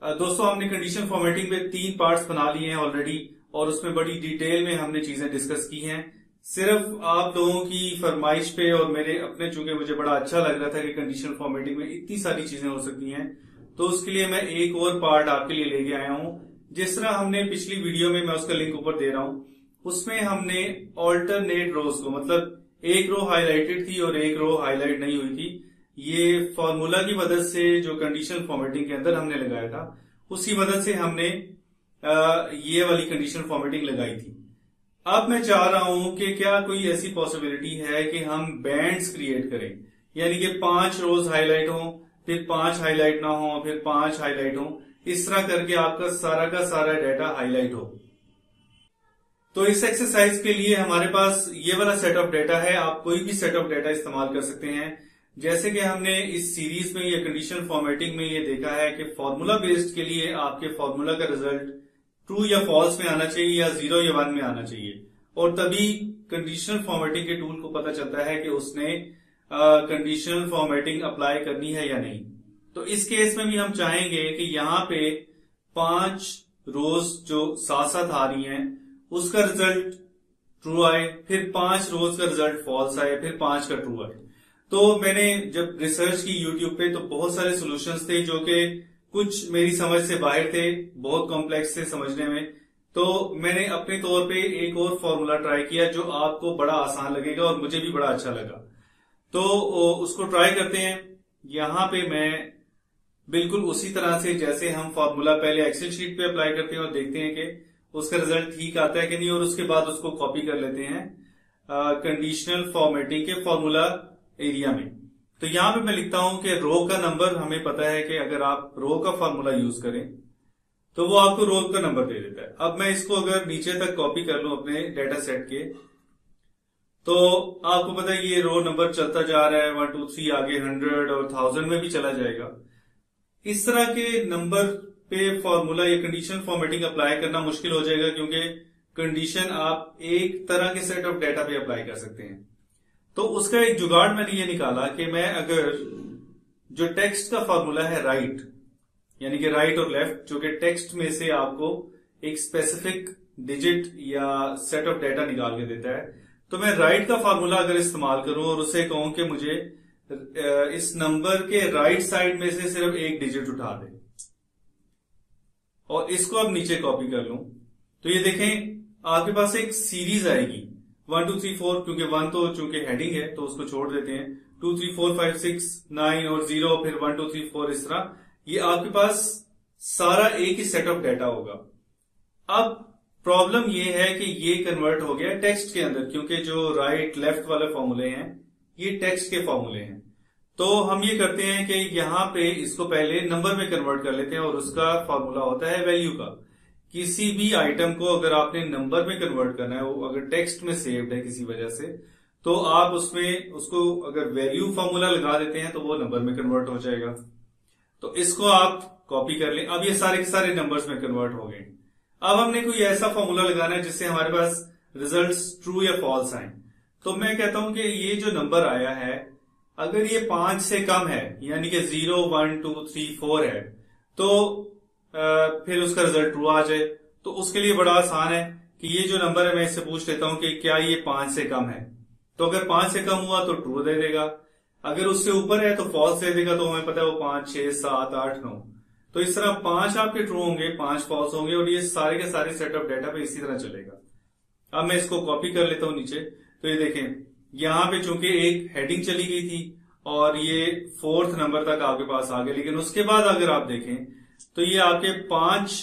दोस्तों हमने condition formatting में 3 पार्ट्स बना लिए हैं ऑलरेडी और उसमें बड़ी डिटेल में हमने चीजें डिस्कस की हैं। सिर्फ आप लोगों की फरमाइश पे और मेरे अपने, चूंकि मुझे बड़ा अच्छा लग रहा था कि कंडीशन फॉर्मेटिंग में इतनी सारी चीजें हो सकती हैं, तो उसके लिए मैं एक और पार्ट आपके लिए लेके आया हूं। जिस तरह हमने पिछली वीडियो में, मैं उसका लिंक ऊपर दे रहा हूं, उसमें हमने ऑल्टरनेट रोज को, मतलब एक रो हाईलाइटेड थी और एक रो हाईलाइट नहीं हुई थी, ये फॉर्मूला की मदद से जो कंडीशन फॉर्मेटिंग के अंदर हमने लगाया था उसकी मदद से हमने ये वाली कंडीशन फॉर्मेटिंग लगाई थी। अब मैं चाह रहा हूं कि क्या कोई ऐसी पॉसिबिलिटी है कि हम बैंड्स क्रिएट करें, यानी कि 5 रोज हाईलाइट हो, फिर 5 हाईलाइट ना हो, फिर 5 हाईलाइट हो, इस तरह करके आपका सारा का सारा डाटा हाईलाइट हो। तो इस एक्सरसाइज के लिए हमारे पास ये वाला सेट ऑफ डाटा है। आप कोई भी सेट ऑफ डाटा इस्तेमाल कर सकते हैं। जैसे कि हमने इस सीरीज में या कंडीशन फॉर्मेटिंग में ये देखा है कि फॉर्मूला बेस्ड के लिए आपके फॉर्मूला का रिजल्ट ट्रू या फॉल्स में आना चाहिए या 0 या 1 में आना चाहिए, और तभी कंडीशनल फॉर्मेटिंग के टूल को पता चलता है कि उसने कंडीशनल फॉर्मेटिंग अप्लाई करनी है या नहीं। तो इस केस में भी हम चाहेंगे कि यहाँ पे 5 रोज जो साथ साथ आ रही हैं उसका रिजल्ट ट्रू आए, फिर 5 रोज का रिजल्ट फॉल्स आए, फिर 5 का ट्रू आए। तो मैंने जब रिसर्च की यूट्यूब पे तो बहुत सारे सॉल्यूशंस थे जो कि कुछ मेरी समझ से बाहर थे, बहुत कॉम्प्लेक्स थे समझने में। तो मैंने अपने तौर पे एक और फॉर्मूला ट्राई किया जो आपको बड़ा आसान लगेगा और मुझे भी बड़ा अच्छा लगा। तो उसको ट्राई करते हैं। यहां पे मैं बिल्कुल उसी तरह से जैसे हम फॉर्मूला पहले एक्सेल शीट पे अप्लाई करते हैं और देखते हैं कि उसका रिजल्ट ठीक आता है कि नहीं, और उसके बाद उसको कॉपी कर लेते हैं कंडीशनल फॉर्मेटिंग के फॉर्मूला एरिया में। तो यहां पे मैं लिखता हूं कि रो का नंबर, हमें पता है कि अगर आप रो का फॉर्मूला यूज करें तो वो आपको रो का नंबर दे देता है। अब मैं इसको अगर नीचे तक कॉपी कर लूं अपने डेटा सेट के, तो आपको पता है ये रो नंबर चलता जा रहा है 1 2 3, आगे 100 और 1000 में भी चला जाएगा। इस तरह के नंबर पे फॉर्मूला या कंडीशन फॉर्मेटिंग अप्लाई करना मुश्किल हो जाएगा, क्योंकि कंडीशन आप एक तरह के सेट ऑफ डाटा पे अप्लाई कर सकते हैं। तो उसका एक जुगाड़ मैंने ये निकाला कि मैं अगर जो टेक्स्ट का फॉर्मूला है राइट, यानी कि राइट और लेफ्ट, जो कि टेक्स्ट में से आपको एक स्पेसिफिक डिजिट या सेट ऑफ डाटा निकाल के देता है, तो मैं राइट का फॉर्मूला अगर इस्तेमाल करूं और उसे कहूं कि मुझे इस नंबर के राइट साइड में से सिर्फ एक डिजिट उठा दे, और इसको अब नीचे कॉपी कर लूं, तो ये देखें आपके पास एक सीरीज आएगी 1 2 3 4, क्योंकि 1 तो चूंकि हेडिंग है तो उसको छोड़ देते हैं, 2 3 4 5 6 9 और 0, फिर 1 2 3 4, इस तरह ये आपके पास सारा एक ही सेट ऑफ डाटा होगा। अब प्रॉब्लम ये है कि ये कन्वर्ट हो गया टेक्स्ट के अंदर, क्योंकि जो राइट लेफ्ट वाले फॉर्मूले हैं ये टेक्स्ट के फॉर्मूले हैं। तो हम ये करते हैं कि यहां पे इसको पहले नंबर में कन्वर्ट कर लेते हैं, और उसका फॉर्मूला होता है वैल्यू का। किसी भी आइटम को अगर आपने नंबर में कन्वर्ट करना है, वो अगर टेक्स्ट में सेव्ड है किसी वजह से, तो आप उसमें उसको अगर वैल्यू फॉर्मूला लगा देते हैं तो वो नंबर में कन्वर्ट हो जाएगा। तो इसको आप कॉपी कर लें। अब ये सारे के सारे नंबर्स में कन्वर्ट हो गए। अब हमने कोई ऐसा फॉर्मूला लगाना है जिससे हमारे पास रिजल्ट्स ट्रू या फॉल्स आए। तो मैं कहता हूं कि ये जो नंबर आया है, अगर ये 5 से कम है, यानी कि 0 1 2 3 4 है, तो फिर उसका रिजल्ट ट्रू आ जाए। तो उसके लिए बड़ा आसान है कि ये जो नंबर है मैं इससे पूछ लेता हूं कि क्या ये 5 से कम है। तो अगर 5 से कम हुआ तो ट्रू दे देगा, अगर उससे ऊपर है तो फॉल्स दे देगा। तो हमें पता है वो 5 6 7 8 9, तो इस तरह 5 आपके ट्रू होंगे, 5 फॉल्स होंगे, और ये सारे के सारे सेट ऑफ डाटा पे इसी तरह चलेगा। अब मैं इसको कॉपी कर लेता हूं नीचे। तो ये देखें यहां पे चूंकि एक हेडिंग चली गई थी और ये 4th नंबर तक आपके पास आ गए, लेकिन उसके बाद अगर आप देखें तो ये आपके 5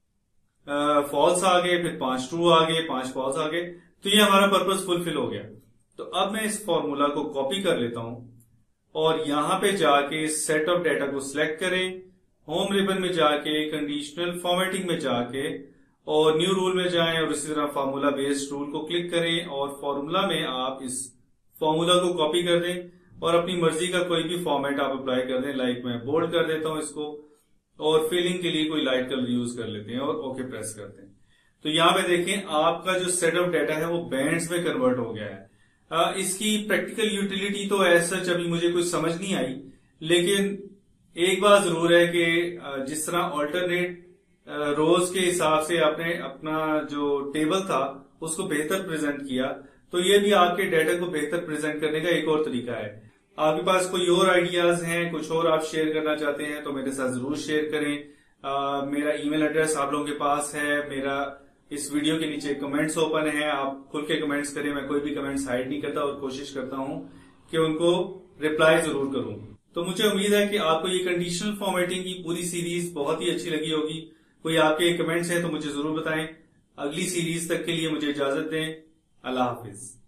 फॉल्स आ गए, फिर 5 ट्रू आ गए, 5 फॉल्स आ गए। तो ये हमारा पर्पस फुलफिल हो गया। तो अब मैं इस फॉर्मूला को कॉपी कर लेता हूं और यहां पे जाके सेट ऑफ डाटा को सिलेक्ट करें, होम रिबन में जाके कंडीशनल फॉर्मेटिंग में जाके और न्यू रूल में जाएं, और इसी तरह फॉर्मूला बेस्ड रूल को क्लिक करें, और फॉर्मूला में आप इस फॉर्मूला को कॉपी कर दें और अपनी मर्जी का कोई भी फॉर्मेट आप अप्लाई कर दें। लाइक मैं बोल्ड कर देता हूं इसको, और फिलिंग के लिए कोई लाइट कलर यूज कर लेते हैं और ओके प्रेस करते हैं। तो यहां पे देखें आपका जो सेट ऑफ डाटा है वो बैंड्स में कन्वर्ट हो गया है। इसकी प्रैक्टिकल यूटिलिटी तो ऐसा अभी मुझे कुछ समझ नहीं आई, लेकिन एक बात जरूर है कि जिस तरह ऑल्टरनेट रोज के हिसाब से आपने अपना जो टेबल था उसको बेहतर प्रेजेंट किया, तो ये भी आपके डाटा को बेहतर प्रेजेंट करने का एक और तरीका है। आपके पास कोई और आइडियाज हैं, कुछ और आप शेयर करना चाहते हैं तो मेरे साथ जरूर शेयर करें। मेरा ईमेल एड्रेस आप लोगों के पास है, मेरा इस वीडियो के नीचे कमेंट्स ओपन है, आप खुल के कमेंट्स करें। मैं कोई भी कमेंट्स हाइड नहीं करता और कोशिश करता हूं कि उनको रिप्लाई जरूर करूं। तो मुझे उम्मीद है कि आपको ये कंडीशनल फॉर्मेटिंग की पूरी सीरीज बहुत ही अच्छी लगी होगी। कोई आपके कमेंट्स हैं तो मुझे जरूर बताएं। अगली सीरीज तक के लिए मुझे इजाजत दें। अल्लाह हाफिज।